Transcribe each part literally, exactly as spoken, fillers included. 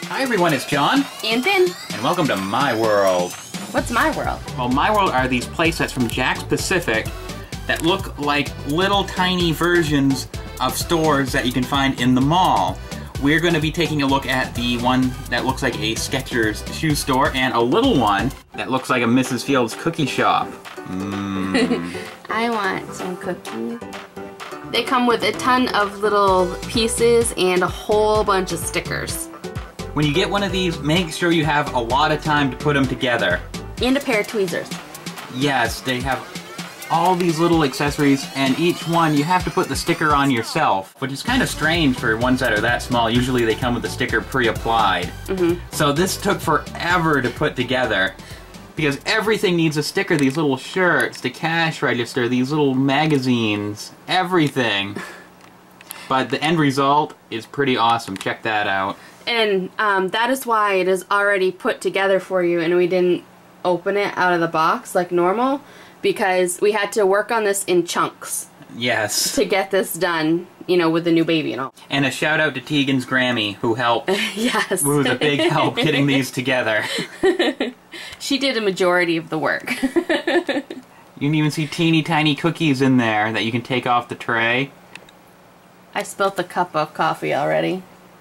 Hi everyone, it's John. And Finn. And welcome to MiWorld. What's MiWorld? Well, MiWorld are these playsets from Jakks Pacific that look like little tiny versions of stores that you can find in the mall. We're going to be taking a look at the one that looks like a Skechers shoe store and a little one that looks like a Missus Fields cookie shop. Mm. I want some cookies. They come with a ton of little pieces and a whole bunch of stickers. When you get one of these, make sure you have a lot of time to put them together. And a pair of tweezers. Yes, they have all these little accessories, and each one you have to put the sticker on yourself, which is kind of strange for ones that are that small. Usually they come with the sticker pre-applied. Mm-hmm. So this took forever to put together, because everything needs a sticker. These little shirts, the cash register, these little magazines, everything. But the end result is pretty awesome. Check that out. And um, that is why it is already put together for you, and we didn't open it out of the box like normal, because we had to work on this in chunks. Yes. To get this done, you know, with the new baby and all. And a shout out to Tegan's Grammy, who helped. Yes. Who was a big help getting these together. She did a majority of the work. You can even see teeny tiny cookies in there that you can take off the tray. I spilt a cup of coffee already.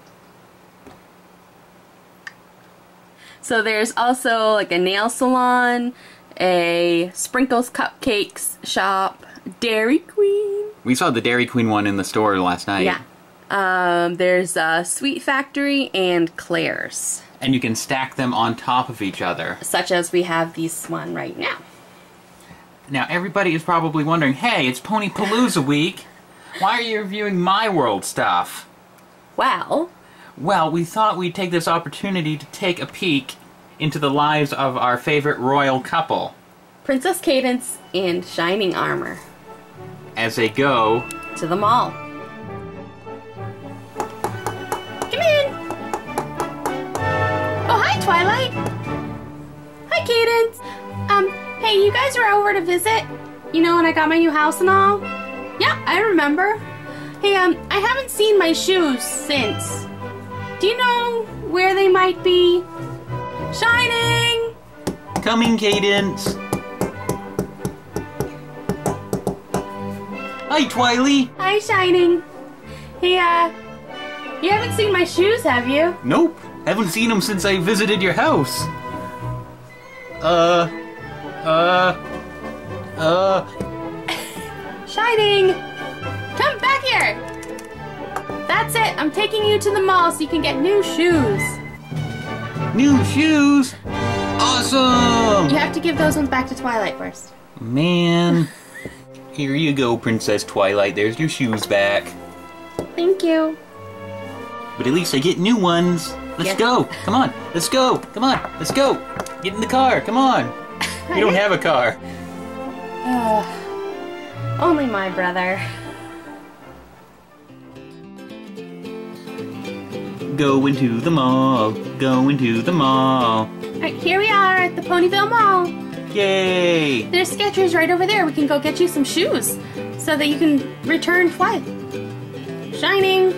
So there's also like a nail salon, a Sprinkles Cupcakes shop, Dairy Queen. We saw the Dairy Queen one in the store last night. Yeah. Um, there's a Sweet Factory and Claire's. And you can stack them on top of each other. Such as we have this one right now. Now everybody is probably wondering, hey, it's Ponypalooza week. Why are you reviewing MiWorld stuff? Well... Well, we thought we'd take this opportunity to take a peek into the lives of our favorite royal couple. Princess Cadance and Shining Armor. As they go... to the mall. Come in! Oh, hi, Twilight! Hi, Cadance! Um, hey, you guys were over to visit? You know, when I got my new house and all? Yeah, I remember. Hey, um, I haven't seen my shoes since. Do you know where they might be? Shining! Coming, Cadance! Hi, Twily! Hi, Shining! Hey, uh, you haven't seen my shoes, have you? Nope. Haven't seen them since I visited your house. Uh... Uh... Uh... Shining! Come back here! That's it! I'm taking you to the mall so you can get new shoes. New shoes? Awesome! You have to give those ones back to Twilight first. Man. Here you go, Princess Twilight. There's your shoes back. Thank you. But at least I get new ones. Let's yes. go. Come on. Let's go. Come on. Let's go. Get in the car. Come on. You don't have a car. Uh, only my brother. Going to the mall. Going to the mall. Alright, here we are at the Ponyville Mall. Yay! There's Skechers right over there. We can go get you some shoes so that you can return twice. Shining!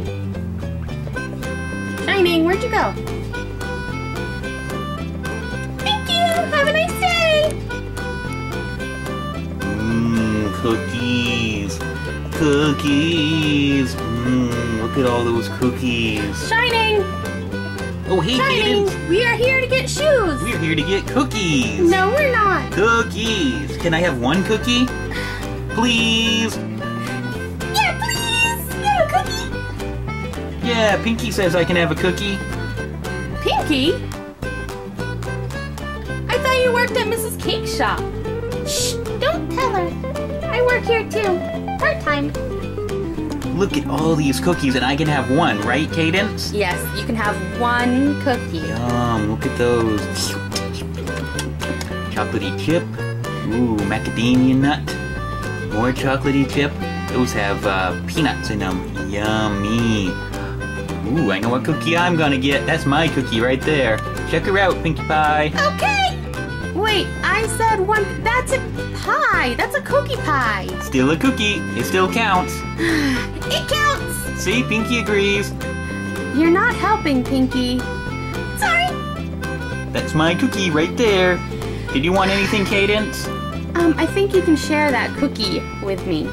Shining, where'd you go? Thank you! Have a nice day! Mmm, cookies. Cookies. Mmm, look at all those cookies. Shining! Oh, hey, Shining! Cadance. We are here to get shoes! We're here to get cookies. No, we're not. Cookies. Can I have one cookie? Please. Yeah, please! You have a cookie? Yeah, Pinky says I can have a cookie. Pinky? I thought you worked at Missus Cake's shop. Shh! Don't tell her. I work here too. Part-time. Look at all these cookies, and I can have one, right, Cadance? Yes, you can have one cookie. Yum, look at those. Chocolatey chip. Ooh, macadamia nut. More chocolatey chip. Those have uh, peanuts in them. Yummy. Ooh, I know what cookie I'm gonna get. That's my cookie right there. Check her out, Pinkie Pie. Okay! Wait, I said one. That's a pie. That's a cookie pie. Still a cookie. It still counts. It counts! See, Pinky agrees. You're not helping, Pinky. Sorry. That's my cookie right there. Did you want anything, Cadance? Um, I think you can share that cookie with me.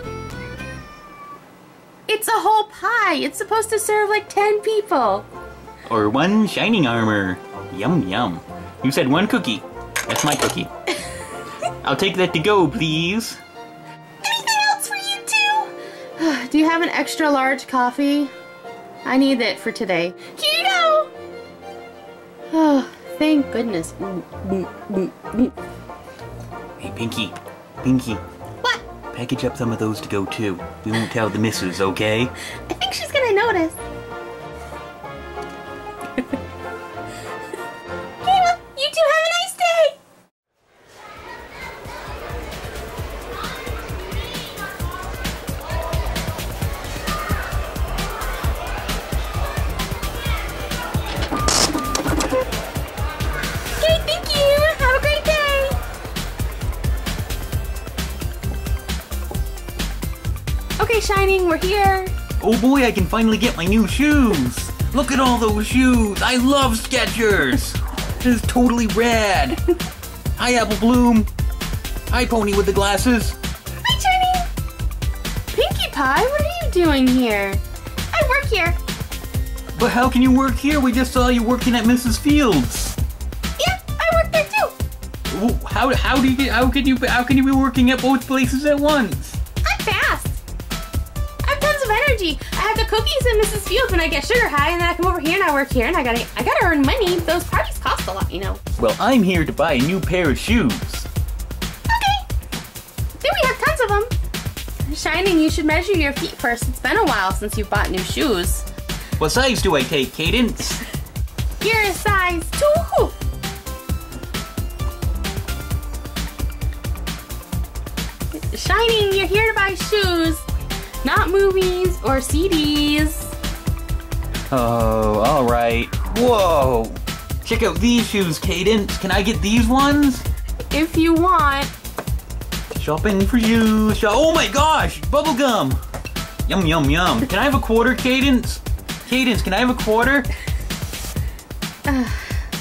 It's a whole pie. It's supposed to serve like ten people. Or one shining armor. Yum, yum. You said one cookie. That's my cookie. I'll take that to go, please. Anything else for you too? Do you have an extra large coffee? I need it for today. Here you go! Oh, thank goodness. Hey, Pinky. Pinky. What? Package up some of those to go too. We won't tell the missus, okay? I think she's gonna notice. Okay, well, you two have a nice day! Okay, thank you! Have a great day! Okay, Shining, we're here. Oh boy, I can finally get my new shoes! Look at all those shoes! I love Skechers! This is totally rad! Hi, Apple Bloom! Hi, Pony with the glasses! Hi, Shining! Pinkie Pie, what are you doing here? I work here. But how can you work here? We just saw you working at Missus Fields! Yeah, I work there too! Well, How, how do you get, how can you, how can you be working at both places at once? I'm fast! I have tons of energy. I have the cookies in Missus Fields and I get sugar high, and then I come over here and I work here and I gotta I gotta earn money. Those parties cost a lot, you know. Well, I'm here to buy a new pair of shoes. Okay. Then we have tons of them. Shining, you should measure your feet first. It's been a while since you bought new shoes. What size do I take, Cadance? You're a size two. Shining, you're here to buy shoes, not movies or C Ds. Oh, alright. Whoa! Check out these shoes, Cadance. Can I get these ones? If you want. Shopping for you. Shop oh my gosh! Bubblegum! Yum, yum, yum. Can I have a quarter, Cadance? Cadance, can I have a quarter? Uh,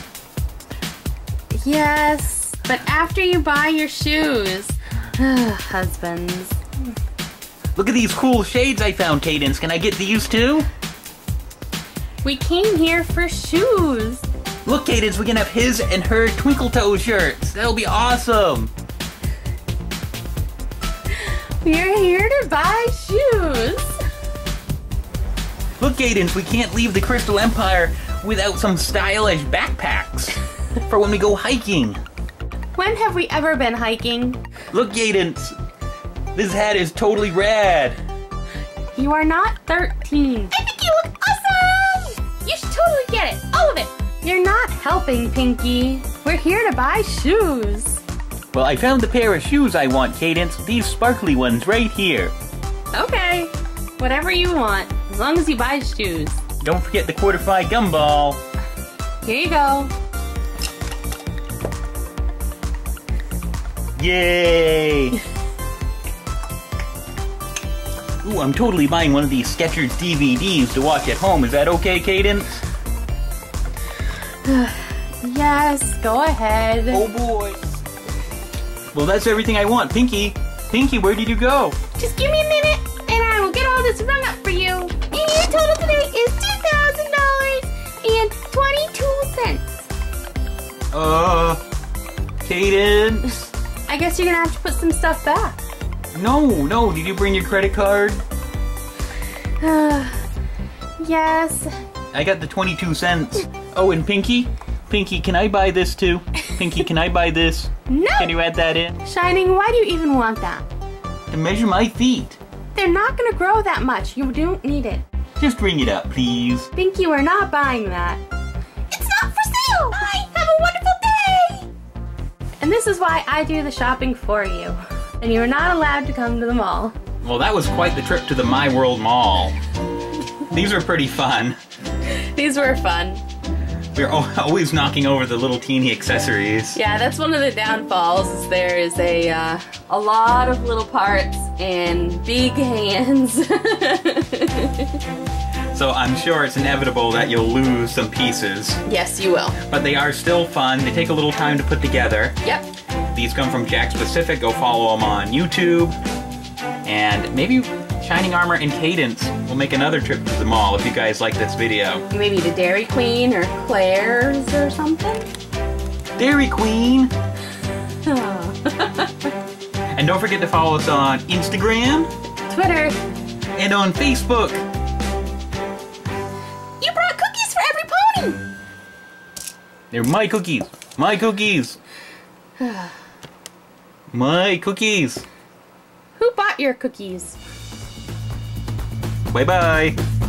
yes, but after you buy your shoes. Husbands. Look at these cool shades I found, Cadance. Can I get these too? We came here for shoes. Look, Cadance, we can have his and her twinkle toe shirts. That'll be awesome. We're here to buy shoes. Look, Cadance, we can't leave the Crystal Empire without some stylish backpacks for when we go hiking. When have we ever been hiking? Look, Cadance, this hat is totally rad. You are not thirteen. I think you look awesome! You should totally get it, all of it. You're not helping, Pinky. We're here to buy shoes. Well, I found the pair of shoes I want, Cadance. These sparkly ones right here. Okay, whatever you want, as long as you buy shoes. Don't forget the quarter fi gumball. Here you go. Yay! Ooh, I'm totally buying one of these Skechers D V Ds to watch at home. Is that okay, Cadance? Yes, go ahead. Oh boy. Well, that's everything I want. Pinky, Pinky, where did you go? Just give me a minute, and I will get all this rung up for you. And your total today is two thousand dollars and twenty-two cents. Uh, Cadance? I guess you're gonna have to put some stuff back. No, no, did you bring your credit card? Yes. I got the twenty-two cents. Oh, and Pinky? Pinky, can I buy this too? Pinky, can I buy this? No! Can you add that in? Shining, why do you even want that? To measure my feet. They're not gonna grow that much. You don't need it. Just ring it up, please. Pinky, we're not buying that. It's not for sale! Bye! Have a wonderful day! And this is why I do the shopping for you. And you are not allowed to come to the mall. Well, that was quite the trip to the MiWorld Mall. These were pretty fun. These were fun. We were always knocking over the little teeny accessories. Yeah, that's one of the downfalls. Is there is a uh, a lot of little parts and big hands. So I'm sure it's inevitable that you'll lose some pieces. Yes, you will. But they are still fun. They take a little time to put together. Yep. These come from Jack Specific. Go follow them on YouTube. And maybe Shining Armor and Cadance will make another trip to the mall if you guys like this video. Maybe to Dairy Queen or Claire's or something? Dairy Queen! Oh. And don't forget to follow us on Instagram. Twitter. And on Facebook. You brought cookies for every pony! They're my cookies. My cookies. My cookies. Who bought your cookies? Bye-bye.